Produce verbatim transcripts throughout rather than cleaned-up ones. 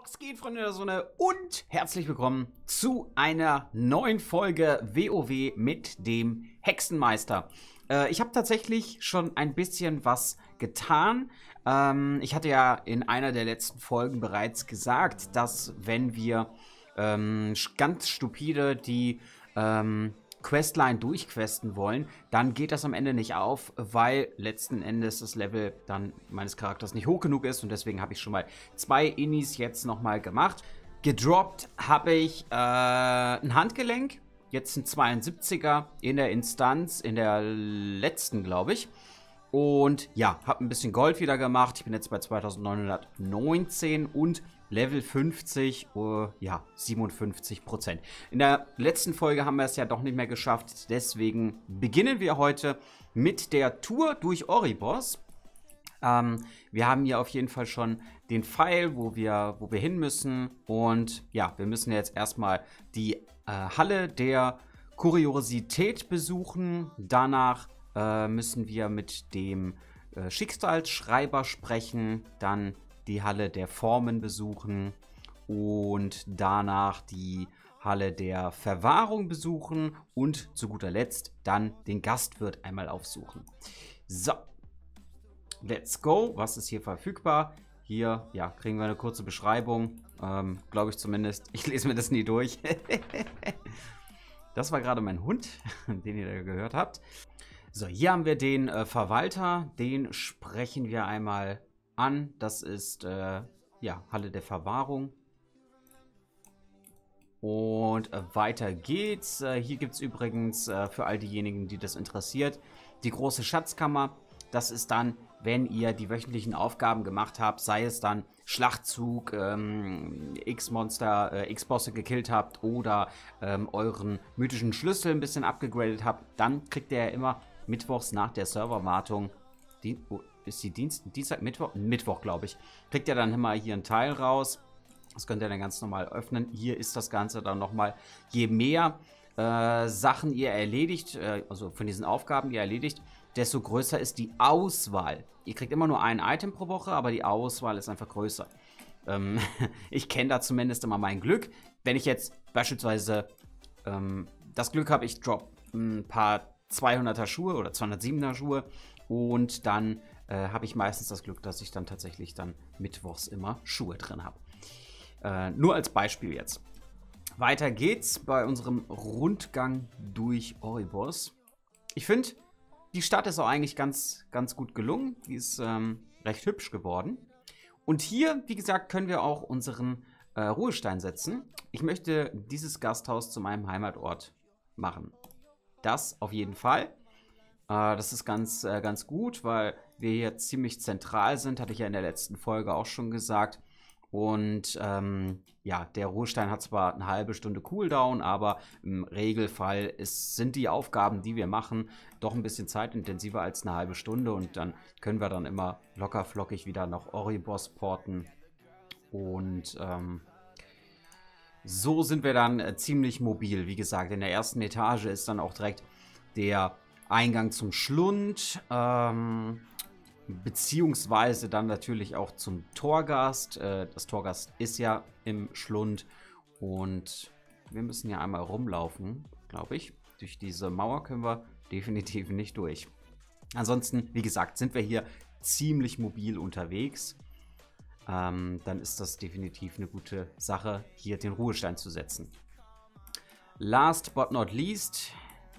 Was geht, Freunde der Sonne, und herzlich willkommen zu einer neuen Folge WoW mit dem Hexenmeister. Äh, ich habe tatsächlich schon ein bisschen was getan. Ähm, ich hatte ja in einer der letzten Folgen bereits gesagt, dass wenn wir ähm, ganz stupide die ähm, Questline durchquesten wollen, dann geht das am Ende nicht auf, weil letzten Endes das Level dann meines Charakters nicht hoch genug ist, und deswegen habe ich schon mal zwei Innis jetzt nochmal gemacht. Gedroppt habe ich äh, ein Handgelenk, jetzt ein zweiundsiebziger in der Instanz, in der letzten, glaube ich. Und ja, habe ein bisschen Gold wieder gemacht. Ich bin jetzt bei zweitausendneunhundertneunzehn und Level fünfzig, uh, ja, siebenundfünfzig Prozent. In der letzten Folge haben wir es ja doch nicht mehr geschafft. Deswegen beginnen wir heute mit der Tour durch Oribos. Ähm, wir haben hier auf jeden Fall schon den Pfeil, wo wir, wo wir hin müssen. Und ja, wir müssen jetzt erstmal die äh, Halle der Kuriosität besuchen. Danach äh, müssen wir mit dem äh, Schicksalsschreiber sprechen. Dann die Halle der Formen besuchen und danach die Halle der Verwahrung besuchen und zu guter Letzt dann den Gastwirt einmal aufsuchen. So, let's go. Was ist hier verfügbar? Hier, ja, kriegen wir eine kurze Beschreibung, ähm, glaube ich zumindest. Ich lese mir das nie durch. Das war gerade mein Hund, den ihr da gehört habt. So, hier haben wir den äh, Verwalter, den sprechen wir einmal an. Das ist äh, ja, Halle der Verwahrung. Und äh, weiter geht's. Äh, hier gibt es übrigens äh, für all diejenigen, die das interessiert, die große Schatzkammer. Das ist dann, wenn ihr die wöchentlichen Aufgaben gemacht habt, sei es dann Schlachtzug, ähm, X-Monster, äh, X-Bosse gekillt habt oder ähm, euren mythischen Schlüssel ein bisschen abgegradet habt, dann kriegt ihr ja immer mittwochs nach der Serverwartung die... Oh, ist die Dienst, Dienstag, Mittwoch, Mittwoch glaube ich, kriegt ihr dann immer hier einen Teil raus. Das könnt ihr dann ganz normal öffnen. Hier ist das Ganze dann nochmal, je mehr äh, Sachen ihr erledigt, äh, also von diesen Aufgaben ihr erledigt, desto größer ist die Auswahl. Ihr kriegt immer nur ein Item pro Woche, aber die Auswahl ist einfach größer. Ähm, ich kenne da zumindest immer mein Glück. Wenn ich jetzt beispielsweise ähm, das Glück habe, ich drop ein paar zweihunderter Schuhe oder zweihundertsiebener Schuhe und dann äh, habe ich meistens das Glück, dass ich dann tatsächlich dann mittwochs immer Schuhe drin habe. Äh, nur als Beispiel jetzt. Weiter geht's bei unserem Rundgang durch Oribos. Ich finde, die Stadt ist auch eigentlich ganz, ganz gut gelungen. Die ist ähm, recht hübsch geworden. Und hier, wie gesagt, können wir auch unseren äh, Ruhestein setzen. Ich möchte dieses Gasthaus zu meinem Heimatort machen. Das auf jeden Fall. Äh, das ist ganz, äh, ganz gut, weil wir hier ziemlich zentral sind, hatte ich ja in der letzten Folge auch schon gesagt. Und ähm, ja, der Ruhestein hat zwar eine halbe Stunde Cooldown, aber im Regelfall ist, sind die Aufgaben, die wir machen, doch ein bisschen zeitintensiver als eine halbe Stunde. Und dann können wir dann immer locker flockig wieder nach Oribos porten. Und ähm, so sind wir dann äh, ziemlich mobil. Wie gesagt, in der ersten Etage ist dann auch direkt der Eingang zum Schlund, ähm, beziehungsweise dann natürlich auch zum Torgast. Äh, das Torgast ist ja im Schlund und wir müssen ja einmal rumlaufen, glaube ich. Durch diese Mauer können wir definitiv nicht durch. Ansonsten, wie gesagt, sind wir hier ziemlich mobil unterwegs. Ähm, dann ist das definitiv eine gute Sache, hier den Ruhestein zu setzen. Last but not least...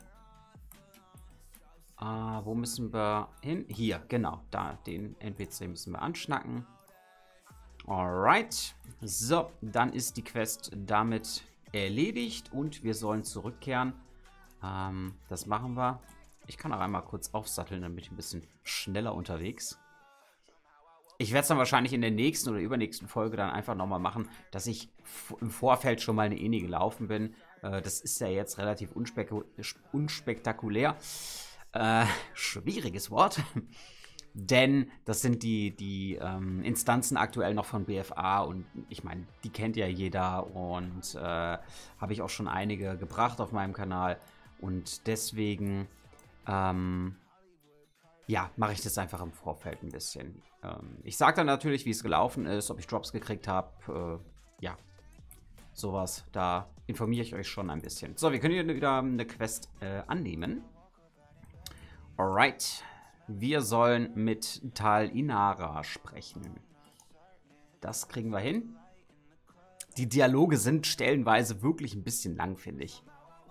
Uh, wo müssen wir hin? Hier, genau. Da, den N P C müssen wir anschnacken. Alright. So, dann ist die Quest damit erledigt und wir sollen zurückkehren. Ähm, das machen wir. Ich kann auch einmal kurz aufsatteln, dann bin ich ein bisschen schneller unterwegs. Ich werde es dann wahrscheinlich in der nächsten oder übernächsten Folge dann einfach nochmal machen, dass ich im Vorfeld schon mal eine Inni gelaufen bin. Äh, das ist ja jetzt relativ unspek unspektakulär. Äh, schwieriges Wort. Denn das sind die, die ähm, Instanzen aktuell noch von B F A und ich meine, die kennt ja jeder und äh, habe ich auch schon einige gebracht auf meinem Kanal und deswegen ähm, ja, mache ich das einfach im Vorfeld ein bisschen. Ähm, ich sage dann natürlich, wie es gelaufen ist, ob ich Drops gekriegt habe, ja, sowas. Da informiere ich euch schon ein bisschen. So, wir können hier wieder eine Quest äh, annehmen. Alright. Wir sollen mit Tal Inara sprechen. Das kriegen wir hin. Die Dialoge sind stellenweise wirklich ein bisschen lang, finde ich.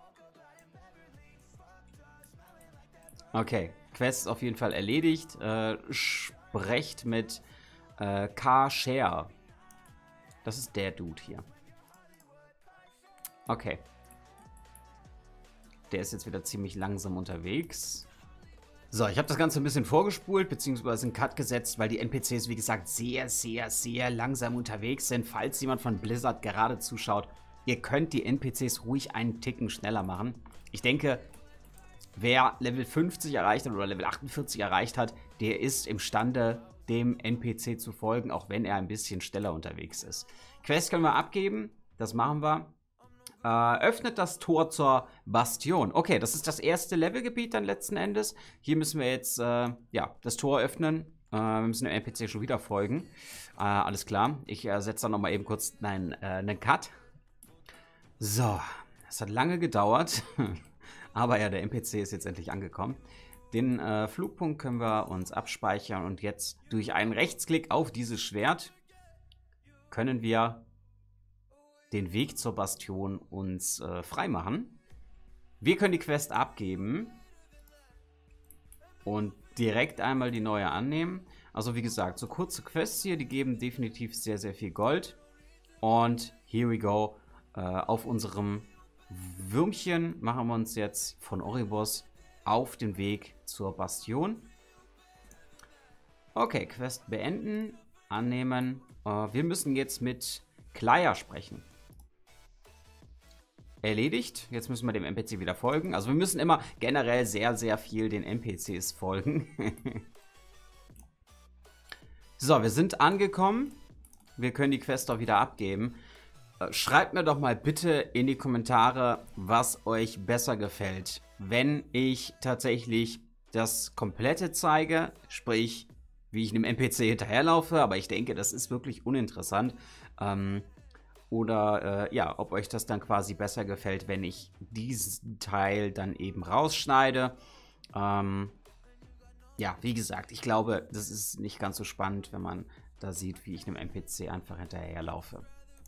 Okay, Quest ist auf jeden Fall erledigt. Äh, sprecht mit äh, K. Share. Das ist der Dude hier. Okay. Der ist jetzt wieder ziemlich langsam unterwegs. So, ich habe das Ganze ein bisschen vorgespult, beziehungsweise einen Cut gesetzt, weil die N P Cs, wie gesagt, sehr, sehr, sehr langsam unterwegs sind. Falls jemand von Blizzard gerade zuschaut, ihr könnt die N P Cs ruhig einen Ticken schneller machen. Ich denke, wer Level fünfzig erreicht hat oder Level achtundvierzig erreicht hat, der ist imstande, dem N P C zu folgen, auch wenn er ein bisschen schneller unterwegs ist. Quest können wir abgeben, das machen wir. Äh, öffnet das Tor zur Bastion. Okay, das ist das erste Levelgebiet dann letzten Endes. Hier müssen wir jetzt äh, ja, das Tor öffnen. Äh, wir müssen dem N P C schon wieder folgen. Äh, alles klar. Ich äh, setze dann nochmal eben kurz einen, äh, einen Cut. So, das hat lange gedauert. Aber ja, der N P C ist jetzt endlich angekommen. Den äh, Flugpunkt können wir uns abspeichern. Und jetzt durch einen Rechtsklick auf dieses Schwert können wir den Weg zur Bastion uns äh, freimachen. Wir können die Quest abgeben und direkt einmal die neue annehmen. Also wie gesagt, so kurze Quests hier, die geben definitiv sehr, sehr viel Gold. Und here we go. Äh, auf unserem Würmchen machen wir uns jetzt von Oribos auf den Weg zur Bastion. Okay, Quest beenden, annehmen. Äh, wir müssen jetzt mit Kleia sprechen. Erledigt. Jetzt müssen wir dem N P C wieder folgen. Also wir müssen immer generell sehr, sehr viel den N P Cs folgen. So, wir sind angekommen. Wir können die Quest auch wieder abgeben. Schreibt mir doch mal bitte in die Kommentare, was euch besser gefällt. Wenn ich tatsächlich das Komplette zeige, sprich, wie ich einem N P C hinterherlaufe, aber ich denke, das ist wirklich uninteressant. Ähm, Oder äh, ja, ob euch das dann quasi besser gefällt, wenn ich diesen Teil dann eben rausschneide. Ähm, ja, wie gesagt, ich glaube, das ist nicht ganz so spannend, wenn man da sieht, wie ich einem N P C einfach hinterherlaufe.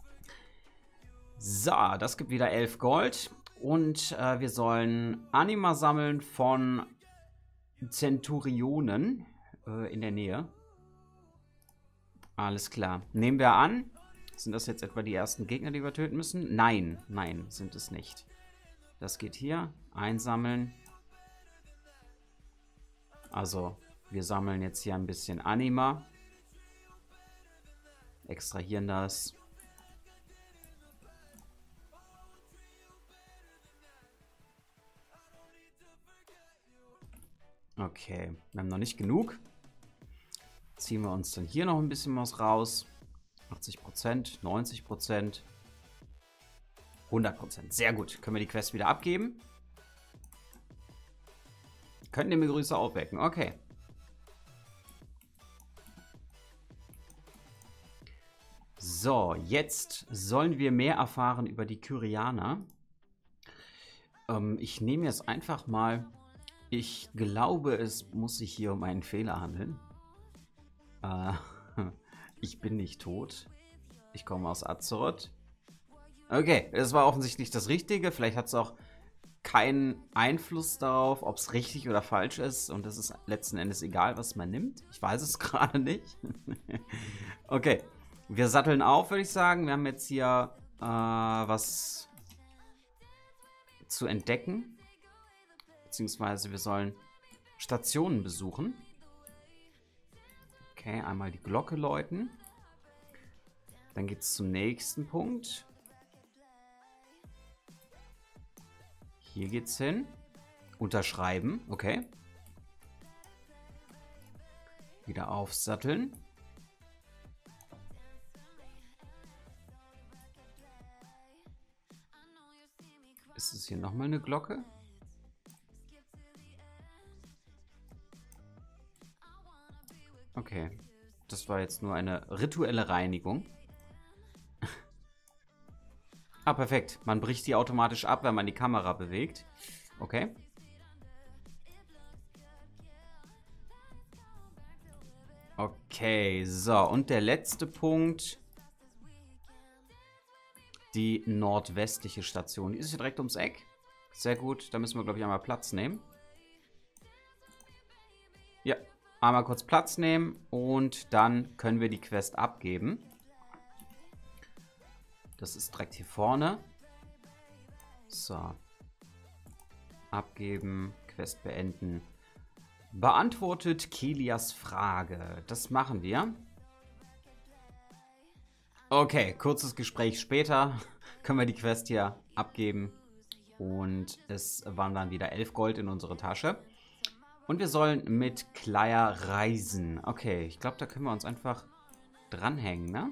So, das gibt wieder elf Gold. Und äh, wir sollen Anima sammeln von Zenturionen äh, in der Nähe. Alles klar. Nehmen wir an. Sind das jetzt etwa die ersten Gegner, die wir töten müssen? Nein, nein, sind es nicht. Das geht hier. Einsammeln. Also, wir sammeln jetzt hier ein bisschen Anima. Extrahieren das. Okay, wir haben noch nicht genug. Ziehen wir uns dann hier noch ein bisschen was raus. achtzig Prozent, neunzig Prozent, hundert Prozent. Sehr gut. Können wir die Quest wieder abgeben? Können die Begrüßer aufwecken. Okay. So, jetzt sollen wir mehr erfahren über die Kyrianer. Ähm, ich nehme jetzt einfach mal... Ich glaube, es muss sich hier um einen Fehler handeln. Äh... Ich bin nicht tot. Ich komme aus Azeroth. Okay, das war offensichtlich das Richtige. Vielleicht hat es auch keinen Einfluss darauf, ob es richtig oder falsch ist. Und es ist letzten Endes egal, was man nimmt. Ich weiß es gerade nicht. Okay, wir satteln auf, würde ich sagen. Wir haben jetzt hier äh, was zu entdecken. Beziehungsweise wir sollen Stationen besuchen. Okay, einmal die Glocke läuten. Dann geht es zum nächsten Punkt. Hier geht's hin. Unterschreiben, okay. Wieder aufsatteln. Ist es hier nochmal eine Glocke? Okay, das war jetzt nur eine rituelle Reinigung. Ah, perfekt. Man bricht die automatisch ab, wenn man die Kamera bewegt. Okay. Okay, so. Und der letzte Punkt. Die nordwestliche Station. Die ist hier direkt ums Eck. Sehr gut. Da müssen wir, glaube ich, einmal Platz nehmen. Ja, einmal kurz Platz nehmen und dann können wir die Quest abgeben. Das ist direkt hier vorne. So. Abgeben, Quest beenden. Beantwortet Kelias Frage. Das machen wir. Okay, kurzes Gespräch später. Können wir die Quest hier abgeben. Und es waren dann wieder elf Gold in unsere Tasche. Und wir sollen mit Kleia reisen. Okay, ich glaube, da können wir uns einfach dranhängen, ne?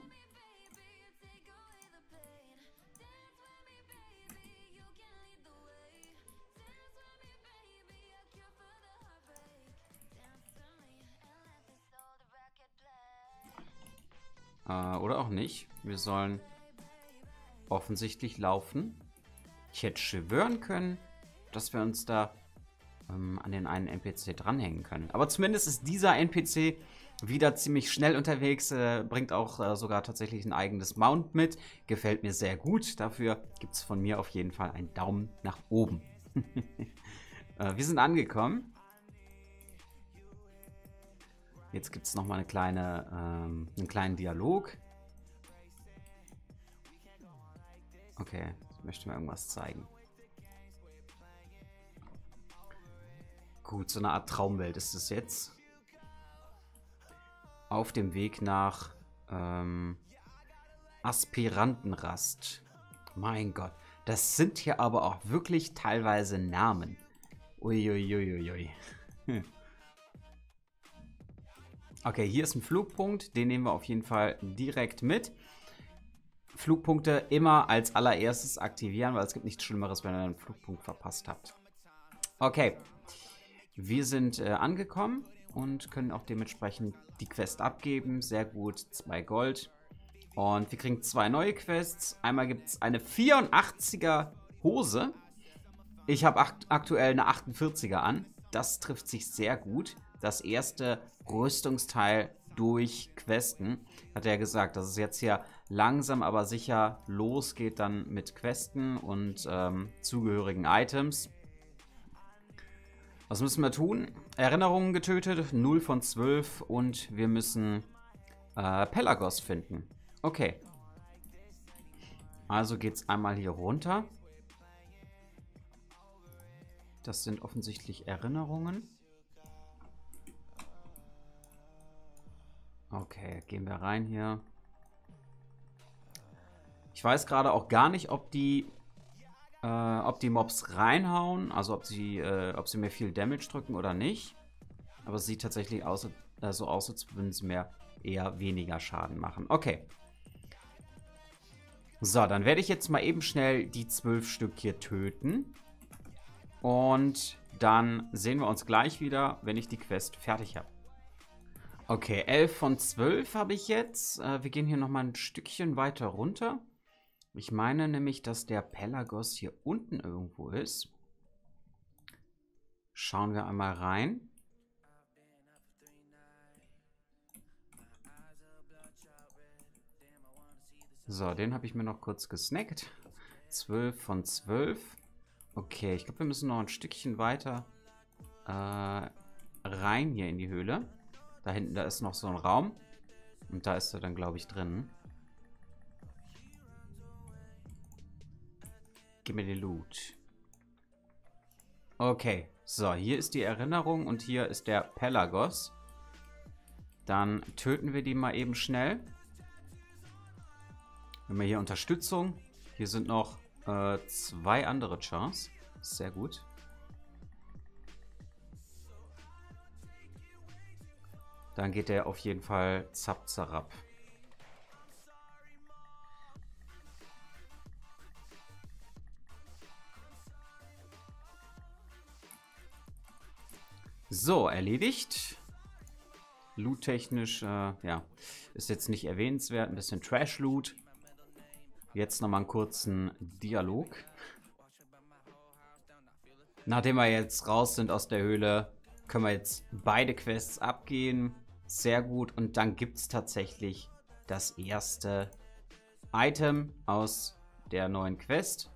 Äh, oder auch nicht. Wir sollen offensichtlich laufen. Ich hätte schwören können, dass wir uns da an den einen N P C dranhängen können. Aber zumindest ist dieser N P C wieder ziemlich schnell unterwegs, äh, bringt auch äh, sogar tatsächlich ein eigenes Mount mit. Gefällt mir sehr gut. Dafür gibt es von mir auf jeden Fall einen Daumen nach oben. äh, wir sind angekommen. Jetzt gibt es nochmal eine kleine, ähm, einen kleinen Dialog. Okay, ich möchte mir irgendwas zeigen. Gut, so eine Art Traumwelt ist es jetzt. Auf dem Weg nach ähm, Aspirantenrast. Mein Gott, das sind hier aber auch wirklich teilweise Namen. Uiuiuiui. Okay, hier ist ein Flugpunkt, den nehmen wir auf jeden Fall direkt mit. Flugpunkte immer als allererstes aktivieren, weil es gibt nichts Schlimmeres, wenn ihr einen Flugpunkt verpasst habt. Okay. Wir sind äh, angekommen und können auch dementsprechend die Quest abgeben. Sehr gut, zwei Gold. Und wir kriegen zwei neue Quests. Einmal gibt es eine vierundachtziger Hose. Ich habe akt aktuell eine achtundvierziger an. Das trifft sich sehr gut. Das erste Rüstungsteil durch Questen. Hat er ja gesagt, dass es jetzt hier langsam aber sicher losgeht dann mit Questen und ähm, zugehörigen Items. Was müssen wir tun? Erinnerungen getötet, null von zwölf und wir müssen äh, Pelagos finden. Okay. Also geht es einmal hier runter. Das sind offensichtlich Erinnerungen. Okay, gehen wir rein hier. Ich weiß gerade auch gar nicht, ob die Äh, ob die Mobs reinhauen, also ob sie, äh, ob sie mir viel Damage drücken oder nicht. Aber es sieht tatsächlich aus, äh, so aus, als würden sie mir eher weniger Schaden machen. Okay. So, dann werde ich jetzt mal eben schnell die zwölf Stück hier töten. Und dann sehen wir uns gleich wieder, wenn ich die Quest fertig habe. Okay, elf von zwölf habe ich jetzt. Äh, wir gehen hier nochmal ein Stückchen weiter runter. Ich meine nämlich, dass der Pelagos hier unten irgendwo ist. Schauen wir einmal rein. So, den habe ich mir noch kurz gesnackt. zwölf von zwölf. Okay, ich glaube, wir müssen noch ein Stückchen weiter äh, rein hier in die Höhle. Da hinten, da ist noch so ein Raum. Und da ist er dann, glaube ich, drin. Gib mir den Loot. Okay, so, hier ist die Erinnerung und hier ist der Pelagos. Dann töten wir die mal eben schnell. Wir haben hier Unterstützung. Hier sind noch äh, zwei andere Chars. Sehr gut. Dann geht der auf jeden Fall zapp zarab. So, erledigt. Loot-technisch, äh, ja, ist jetzt nicht erwähnenswert. Ein bisschen Trash-Loot. jetzt nochmal einen kurzen Dialog. Nachdem wir jetzt raus sind aus der Höhle, können wir jetzt beide Quests abgehen. Sehr gut. Und dann gibt es tatsächlich das erste Item aus der neuen Quest.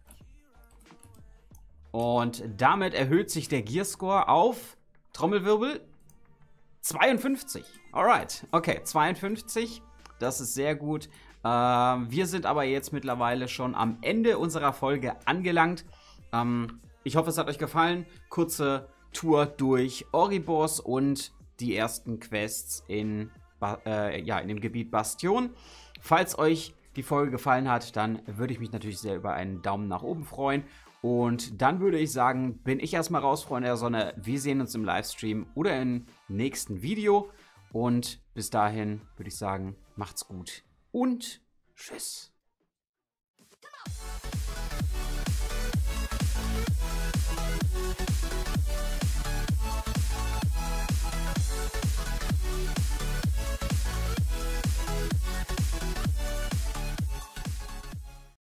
Und damit erhöht sich der Gearscore auf, Trommelwirbel, zweiundfünfzig. Alright, okay, zweiundfünfzig. Das ist sehr gut. Äh, wir sind aber jetzt mittlerweile schon am Ende unserer Folge angelangt. Ähm, ich hoffe, es hat euch gefallen. Kurze Tour durch Oribos und die ersten Quests in, äh, ja, in dem Gebiet Bastion. Falls euch die Folge gefallen hat, dann würde ich mich natürlich sehr über einen Daumen nach oben freuen. Und dann würde ich sagen, bin ich erstmal raus, Freunde der Sonne. Wir sehen uns im Livestream oder im nächsten Video. Und bis dahin würde ich sagen, macht's gut und tschüss.